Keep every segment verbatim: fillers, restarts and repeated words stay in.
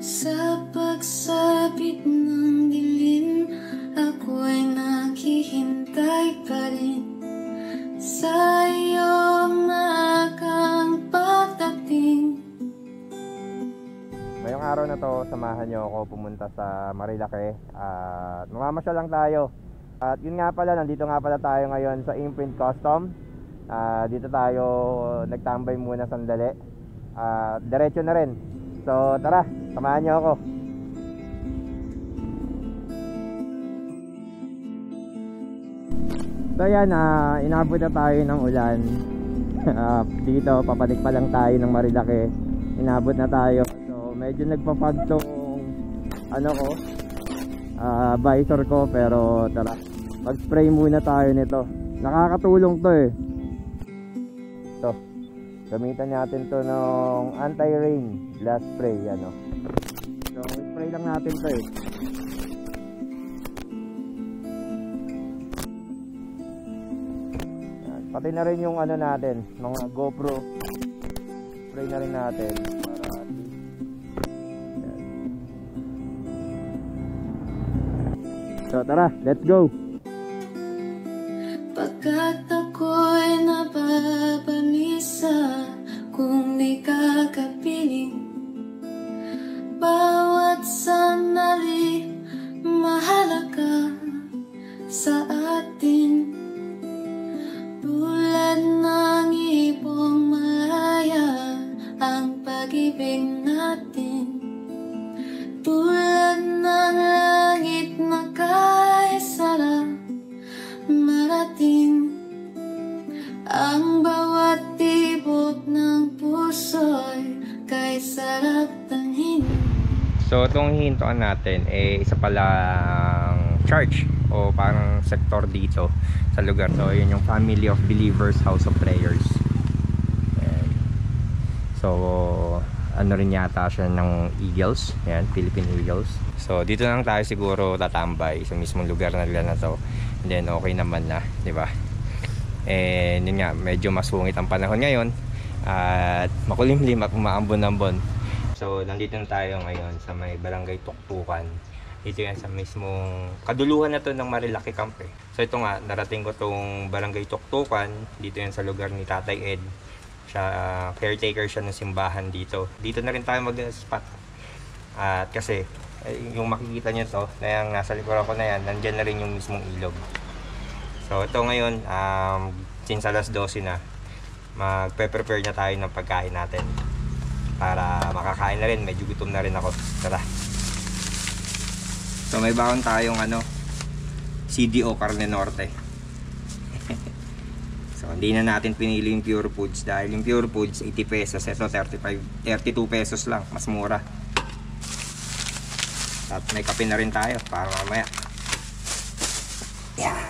Sa pagsapit ng dilim, ako'y naghihintay pa rin sa iyong nakang pagdating. Ngayong araw na to, samahan nyo ako pumunta sa Marilake at mamamasyal lang tayo. At yun nga pala, nandito nga pala tayo ngayon sa Imprint Custom. uh, Dito tayo nagtambay muna sandali at uh, diretso na rin. So tara, samahan nyo ako. So yan, uh, inabot na tayo ng ulan. uh, Dito, papalik pa lang tayo ng Marilake. Inabot na tayo. So medyo nagpa-fog tong ano ko, uh, visor ko. Pero tara, mag-spray muna tayo nito. Nakakatulong to eh. So gamitan natin to ng anti-rain glass spray, ano. So spray lang natin to eh. Yan. Pati na rin yung ano natin, mga GoPro, spray na rin natin para yan. So tara, let's go. Pagkat ako'y napapamisa kung di ka kapiling, bawat sandali mahalaga sa atin. Tulad ng ibong malaya ang pag-ibig natin, tulad ng langit na kay sarap marating. Ang bawat tibok ng puso'y kay sarap tanghin. So itong hihintuan natin eh isa palang church o parang sektor dito sa lugar. So yun yung Family of Believers House of Prayers. Ayan. So ano rin yata siya ng Eagles. Ayan, Philippine Eagles. So dito lang tayo siguro tatambay sa mismong lugar na nila na to. And then okay naman na, di ba? And yun nga, medyo masungit ang panahon ngayon at makulimlim at umaambon-ambon. So nandito na tayo ngayon sa may Barangay Tuktukan. Dito yan sa mismong kaduluhan na to ng Marilake Camp eh. So ito nga, narating ko tong Barangay Tuktukan. Dito yan sa lugar ni Tatay Ed. Siya, uh, caretaker siya ng simbahan dito. Dito na rin tayo mag-spot. At kasi yung makikita nyo to na yung nasa likuran ko na yan, nandyan na rin yung mismong ilog. So ito ngayon, um, since alas dose na, magpe-prepare na tayo ng pagkain natin para makakain na rin. Medyo gutom na rin ako. Tara. So may bakon tayong ano, C D O Carne Norte. So hindi na natin pinili yung Pure Foods dahil yung Pure Foods eighty pesos, ito thirty-five, thirty-two pesos lang, mas mura. At may kape na rin tayo para mamaya. Yeah.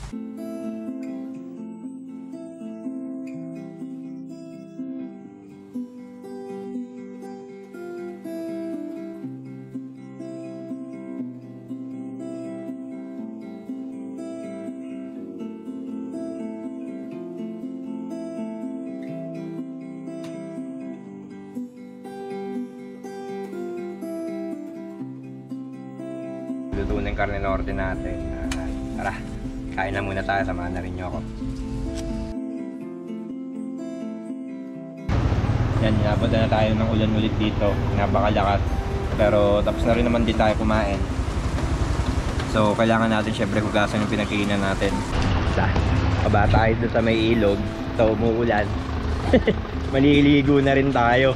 Luto ng Carne Norte natin. Uh, tara, kain na muna tayo. Samahan na rin nyo ako. Yan, inabot na tayo ng ulan ulit dito. Napakalakas. Pero tapos na rin naman din tayo kumain. So kailangan natin syempre hugasan yung pinagkiinan natin. Sa, kaba tayo doon sa may ilog. So umuulan. Maliligo na rin tayo.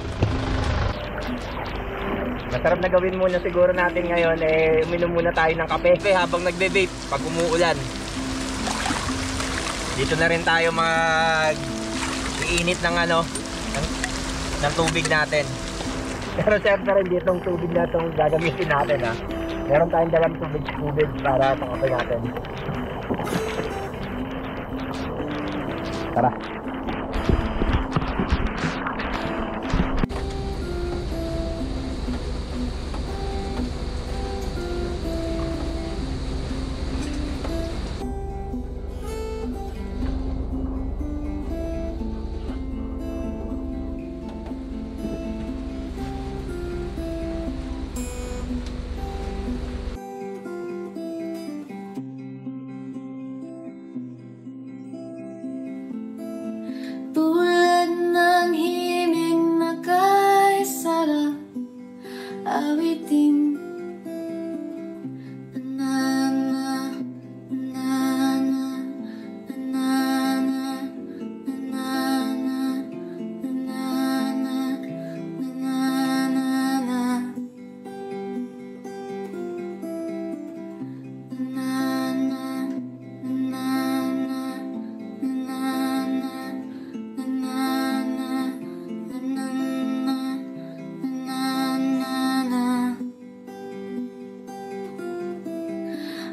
Masarap na gawin muna siguro natin ngayon eh uminom muna tayo ng kape habang nagbe-vape pag umuulan. Dito na rin tayo mag-iinit ng ano ng, ng tubig natin. Pero syempre rin ditong tubig na itong gagamitin natin ha. Meron tayong dalang tubig tubig para sa kape natin. Tara.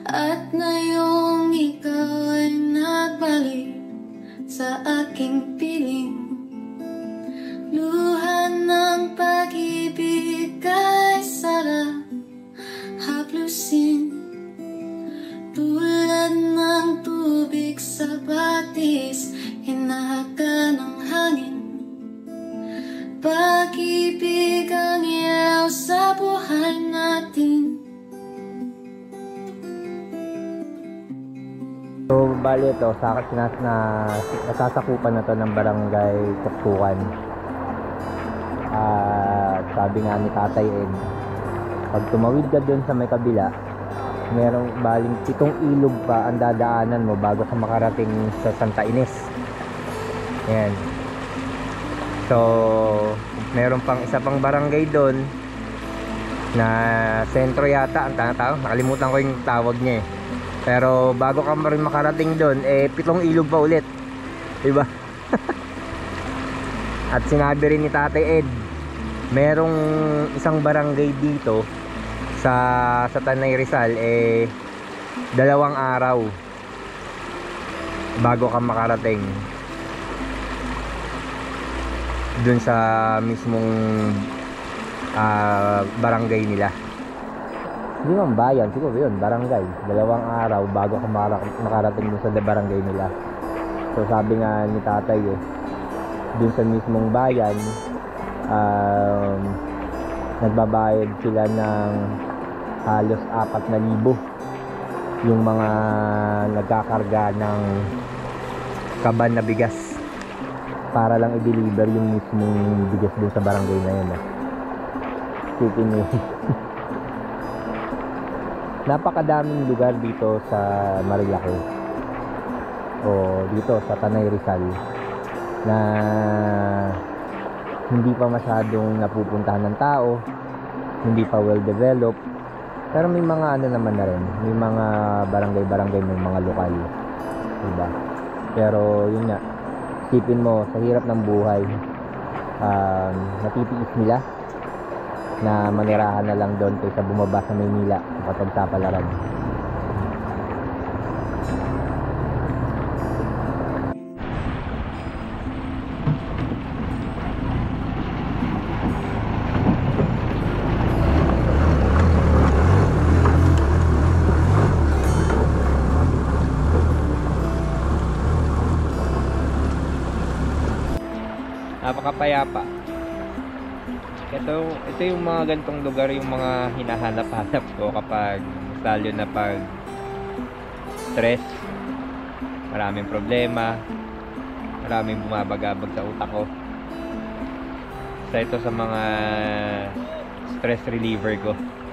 At ngayong ikaw ay nagbalik sa aking piling, luha ng pag-ibig ay sarap haplusin, tulad ng tubig sa batis, hinahaka ng hangin. Pag-ibig ang ilaw sa buhay natin. So, bali ito, sa sinas na nasasakupan na to ng barangay Tuktukan. At uh, sabi nga ni Tatay Ed, pag tumawid ka dun sa may kabila, merong baling pitong ilog pa ang dadaanan mo bago ka makarating sa Santa Ines. Yan. So, meron pang isa pang barangay dun na sentro yata ang tawag, nakalimutan ko yung tawag niya eh. Pero bago ka rin makarating doon, eh pitong ilog pa ulit. Diba? At sinabi rin ni Tatay Ed, merong isang barangay dito sa sa Tanay Rizal, eh dalawang araw bago ka makarating doon sa mismong uh, barangay nila. Hindi man bayan, siguro yun, barangay. Dalawang araw bago ka makarating dun sa barangay nila. So sabi nga ni Tatay eh, dun sa mismong bayan, um, nagbabayad sila ng halos apat na libo yung mga nagkakarga ng kaban na bigas para lang i-deliver yung mismong bigas dun sa barangay na yun eh. Sipin nyo. Napakadaming lugar dito sa Marilake o dito sa Tanay Rizal na hindi pa masyadong napupuntahan ng tao, hindi pa well developed, pero may mga ano naman na rin, may mga barangay-barangay, may mga lokal, diba? Pero yun nga, isipin mo sa hirap ng buhay, um, natitiis nila na manirahan na lang doon kaysa bumaba sa Maynila kapag Sapalaran. Napakapayapa. Ito, ito yung mga gantong lugar, yung mga hinahanap-hanap ko kapag lalo na pag stress, maraming problema, maraming bumabagabag sa utak ko. So ito sa mga stress reliever ko.